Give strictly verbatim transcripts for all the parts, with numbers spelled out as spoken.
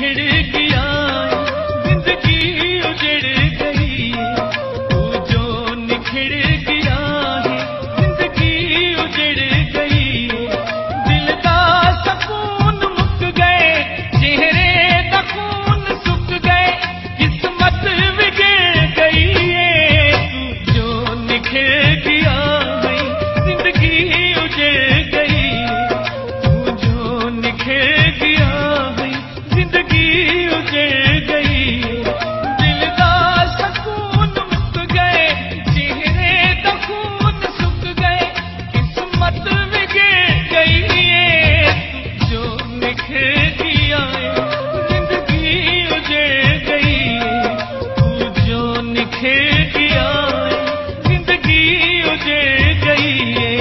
निखर गया जिंदगी उजड़ गई। तू जो निखर गया है जिंदगी उजड़ गई। दिल दा सकून मुक गए, चेहरे दा खून सुक गए, किस्मत बिगड़ गई है। तू जो निखर गया है जिंदगी उजड़ गई। तू जो निखर गया है जिंदगी उजड़ गई। दिल दा सकून मुक गए, चेहरे दा खून सुक गए, किस्मत बिगड़ गई है। तू जो निखर गया है जिंदगी उजड़ गई। तू जो निखर गया है जिंदगी उजड़ गई है।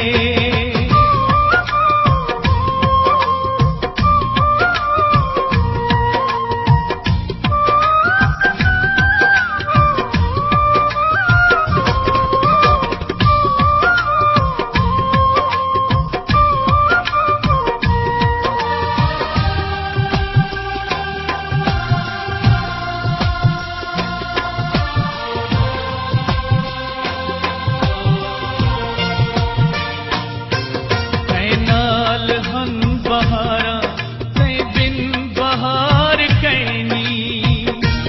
तै नाल हन बहारा तै बिन बहार कैनी।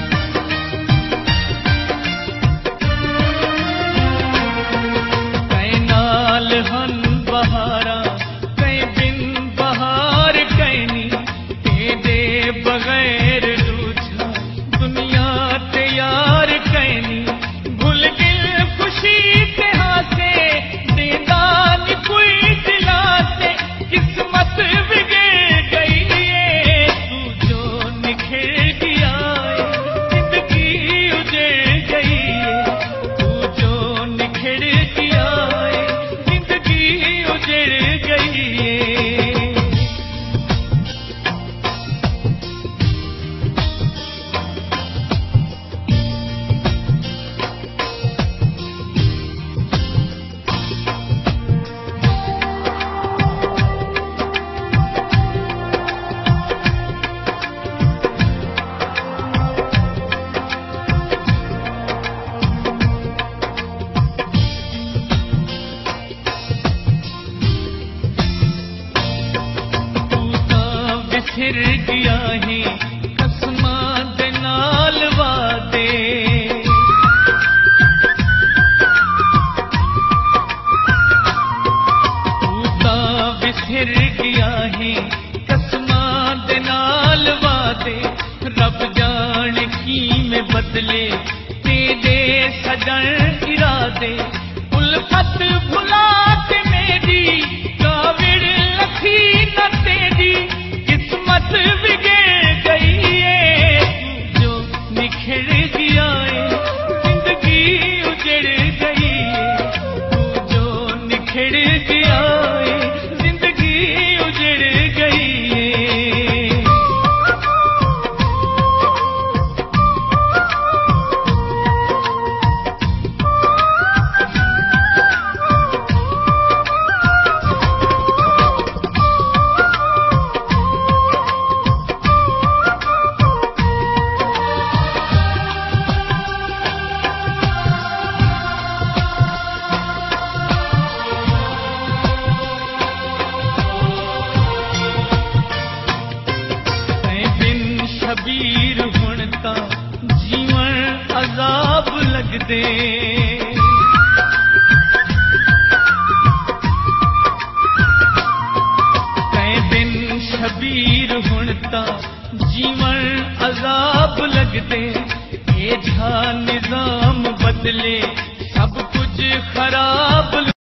तै नाल हन बहारा तै बिन बहार कैनी। तेरे बगैर रूठा दुनिया ते यार कैनी। भुल गिल खुशी ते हासे देदा नी कोई दिलासे, किस्मत बिगड़ गई है। तू जो निखर गया है जिंदगी उजड़ गई है। तू जो निखर गया है जिंदगी उजड़ गई है। फिर गया है कसमां दे नाल वादे। तू तां बिखर गया है कसमां दे नाल वादे। रब जाने की में बदले तेरे सजन इरादे। उल्फत भुला के मेरी काविड़ लखी न तेरी, किस्मत बिगड़ गई है। तू जो निखर गया है जिंदगी उजड़ गई है। तू जो निखर गया है जिंदगी उजड़ गई है। शबीर हुण तां जीवन अजाब लगदे। तै बिन शबीर हुण तां जीवन अजाब लगदे। ये निजाम बदले सब कुछ खराब